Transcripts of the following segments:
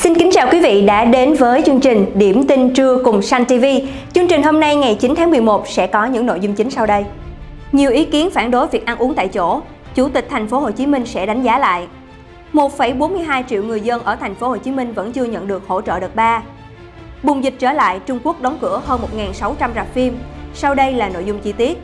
Xin kính chào quý vị đã đến với chương trình Điểm tin trưa cùng Sun TV. Chương trình hôm nay ngày 9 tháng 11 sẽ có những nội dung chính sau đây. Nhiều ý kiến phản đối việc ăn uống tại chỗ, Chủ tịch thành phố Hồ Chí Minh sẽ đánh giá lại. 1,42 triệu người dân ở thành phố Hồ Chí Minh vẫn chưa nhận được hỗ trợ đợt 3. Bùng dịch trở lại, Trung Quốc đóng cửa hơn 1.600 rạp phim. Sau đây là nội dung chi tiết.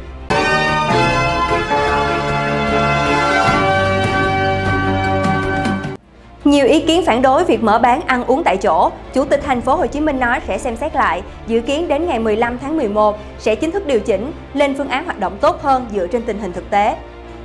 Nhiều ý kiến phản đối việc mở bán ăn uống tại chỗ, Chủ tịch thành phố Hồ Chí Minh nói sẽ xem xét lại, dự kiến đến ngày 15 tháng 11 sẽ chính thức điều chỉnh lên phương án hoạt động tốt hơn dựa trên tình hình thực tế.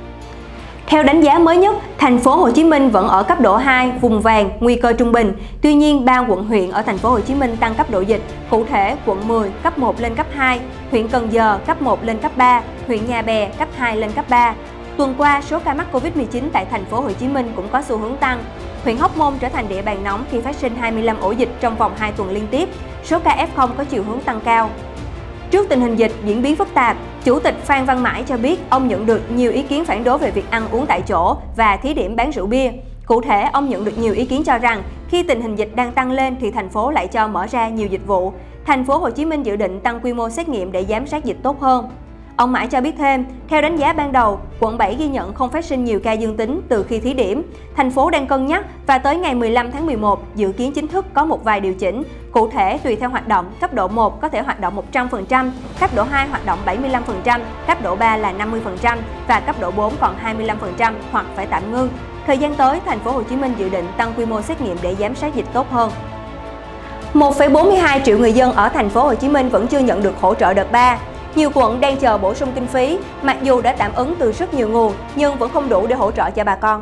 Theo đánh giá mới nhất, thành phố Hồ Chí Minh vẫn ở cấp độ 2, vùng vàng, nguy cơ trung bình. Tuy nhiên, 3 quận huyện ở thành phố Hồ Chí Minh tăng cấp độ dịch, cụ thể quận 10 cấp 1 lên cấp 2, huyện Cần Giờ cấp 1 lên cấp 3, huyện Nhà Bè cấp 2 lên cấp 3. Tuần qua, số ca mắc Covid-19 tại thành phố Hồ Chí Minh cũng có xu hướng tăng. Huyện Hóc Môn trở thành địa bàn nóng khi phát sinh 25 ổ dịch trong vòng 2 tuần liên tiếp. Số ca F0 có chiều hướng tăng cao. Trước tình hình dịch diễn biến phức tạp, Chủ tịch Phan Văn Mãi cho biết ông nhận được nhiều ý kiến phản đối về việc ăn uống tại chỗ và thí điểm bán rượu bia. Cụ thể, ông nhận được nhiều ý kiến cho rằng khi tình hình dịch đang tăng lên thì thành phố lại cho mở ra nhiều dịch vụ. Thành phố Hồ Chí Minh dự định tăng quy mô xét nghiệm để giám sát dịch tốt hơn. Ông Mãi cho biết thêm, theo đánh giá ban đầu, quận 7 ghi nhận không phát sinh nhiều ca dương tính từ khi thí điểm. Thành phố đang cân nhắc và tới ngày 15 tháng 11 dự kiến chính thức có một vài điều chỉnh. Cụ thể, tùy theo hoạt động, cấp độ 1 có thể hoạt động 100%, cấp độ 2 hoạt động 75%, cấp độ 3 là 50% và cấp độ 4 còn 25% hoặc phải tạm ngưng. Thời gian tới, thành phố Hồ Chí Minh dự định tăng quy mô xét nghiệm để giám sát dịch tốt hơn. 1,42 triệu người dân ở thành phố Hồ Chí Minh vẫn chưa nhận được hỗ trợ đợt 3. Nhiều quận đang chờ bổ sung kinh phí, mặc dù đã tạm ứng từ rất nhiều nguồn nhưng vẫn không đủ để hỗ trợ cho bà con.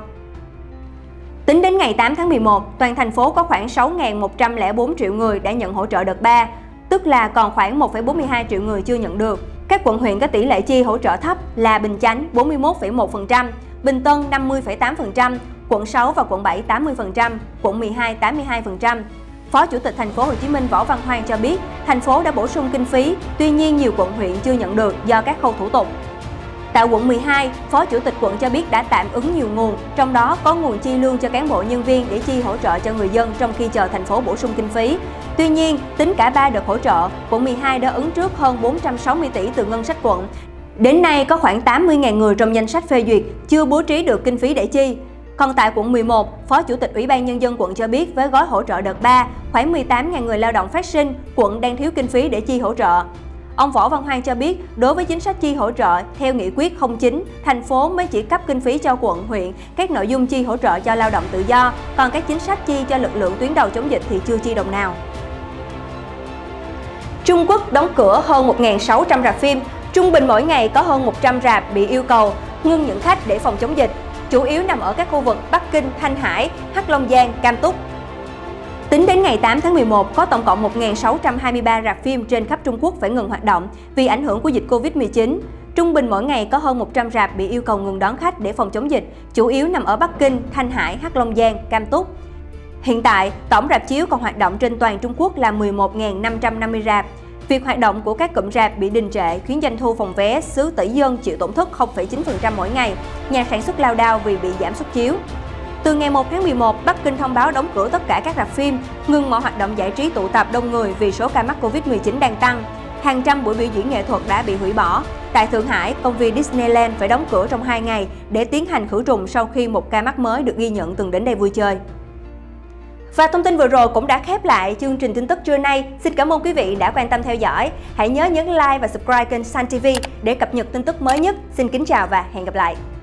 Tính đến ngày 8 tháng 11, toàn thành phố có khoảng 6.104 triệu người đã nhận hỗ trợ đợt 3, tức là còn khoảng 1,42 triệu người chưa nhận được. Các quận huyện có tỷ lệ chi hỗ trợ thấp là Bình Chánh 41,1%, Bình Tân 50,8%, quận 6 và quận 7 80%, quận 12 82%. Phó Chủ tịch thành phố Hồ Chí Minh Võ Văn Hoan cho biết, thành phố đã bổ sung kinh phí, tuy nhiên nhiều quận huyện chưa nhận được do các khâu thủ tục. Tại quận 12, Phó Chủ tịch quận cho biết đã tạm ứng nhiều nguồn, trong đó có nguồn chi lương cho cán bộ nhân viên để chi hỗ trợ cho người dân trong khi chờ thành phố bổ sung kinh phí. Tuy nhiên, tính cả 3 đợt hỗ trợ, quận 12 đã ứng trước hơn 460 tỷ từ ngân sách quận. Đến nay có khoảng 80.000 người trong danh sách phê duyệt chưa bố trí được kinh phí để chi. Còn tại quận 11, Phó Chủ tịch Ủy ban Nhân dân quận cho biết với gói hỗ trợ đợt 3, khoảng 18.000 người lao động phát sinh, quận đang thiếu kinh phí để chi hỗ trợ. Ông Võ Văn Hoan cho biết, đối với chính sách chi hỗ trợ, theo nghị quyết 09, thành phố mới chỉ cấp kinh phí cho quận, huyện, các nội dung chi hỗ trợ cho lao động tự do, còn các chính sách chi cho lực lượng tuyến đầu chống dịch thì chưa chi đồng nào. Trung Quốc đóng cửa hơn 1.600 rạp phim, trung bình mỗi ngày có hơn 100 rạp bị yêu cầu ngưng nhận khách để phòng chống dịch. Chủ yếu nằm ở các khu vực Bắc Kinh, Thanh Hải, Hắc Long Giang, Cam Túc. Tính đến ngày 8 tháng 11, có tổng cộng 1.623 rạp phim trên khắp Trung Quốc phải ngừng hoạt động vì ảnh hưởng của dịch Covid-19. Trung bình mỗi ngày có hơn 100 rạp bị yêu cầu ngừng đón khách để phòng chống dịch, chủ yếu nằm ở Bắc Kinh, Thanh Hải, Hắc Long Giang, Cam Túc. Hiện tại, tổng rạp chiếu còn hoạt động trên toàn Trung Quốc là 11.550 rạp. Việc hoạt động của các cụm rạp bị đình trệ khiến doanh thu phòng vé xứ tỷ dân chịu tổn thất 0,9% mỗi ngày, nhà sản xuất lao đao vì bị giảm suất chiếu. Từ ngày 1 tháng 11, Bắc Kinh thông báo đóng cửa tất cả các rạp phim, ngừng mọi hoạt động giải trí tụ tập đông người vì số ca mắc Covid-19 đang tăng. Hàng trăm buổi biểu diễn nghệ thuật đã bị hủy bỏ. Tại Thượng Hải, công viên Disneyland phải đóng cửa trong 2 ngày để tiến hành khử trùng sau khi một ca mắc mới được ghi nhận từng đến đây vui chơi. Và thông tin vừa rồi cũng đã khép lại chương trình tin tức trưa nay. Xin cảm ơn quý vị đã quan tâm theo dõi. Hãy nhớ nhấn like và subscribe kênh Sun TV để cập nhật tin tức mới nhất. Xin kính chào và hẹn gặp lại.